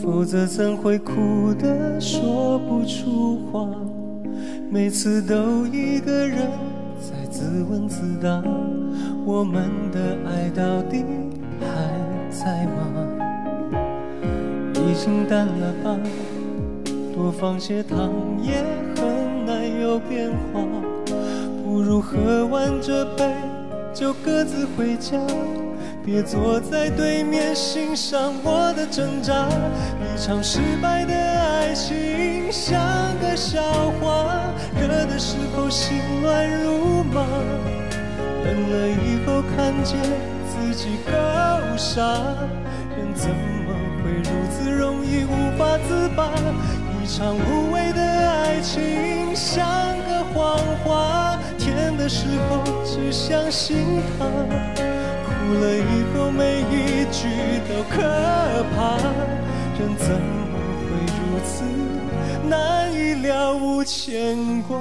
否则怎会哭得说不出话？每次都一个人在自问自答，我们的爱到底还在吗？已经淡了吧，多放些糖也很难有变化，不如喝完这杯就各自回家，别坐在对面欣赏我的挣扎。一场失败的爱情像个笑话，热的时候心乱如麻，冷了以后看见自己够傻，人怎么会如此容易无法自拔？一场无谓的爱情像个谎话，甜的时候只相信它，哭了以后每一句都可怕，人怎么会如此难以了无牵挂？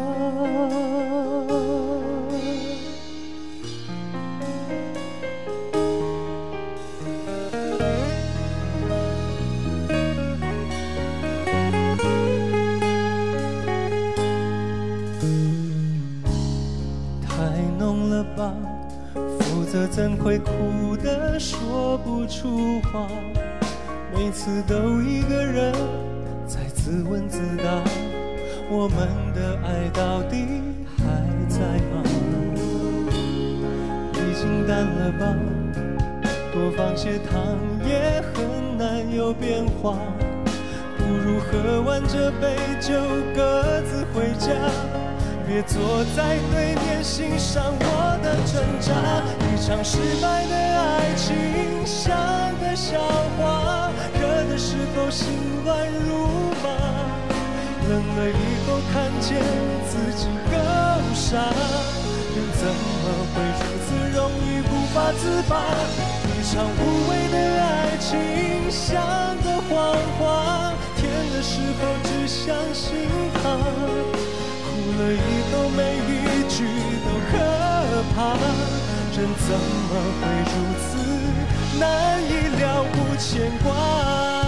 太浓了吧，否则怎会哭得说不出话？每次都一个人在自问自答，我们的爱到底还在吗？已经淡了吧，多放些糖也很难有变化，不如喝完这杯就各自回家，别坐在对面欣赏我的挣扎。一场失败的爱情像个笑话，热的时候心乱如麻，冷了以后看见自己够傻，人怎么会如此容易无法自拔？一场无谓的爱情像个谎话，甜的时候只相信它，哭了以后每一句都可怕，人怎么会如此难以了无牵挂？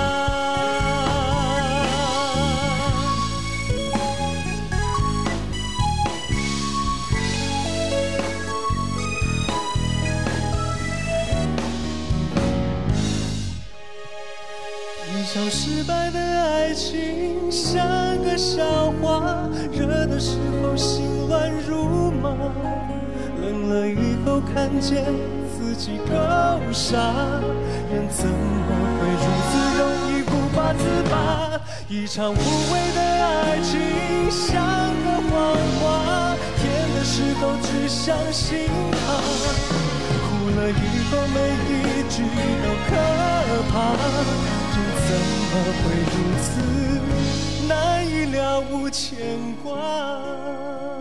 一场失败的爱情像个笑话，热的时候心乱如麻，冷了以后看见自己够傻，人怎么会如此容易无法自拔？一场无谓的爱情像个谎话，甜的时候只相信它，哭了以后每一句都可怕，人怎么会如此难以了无牵挂？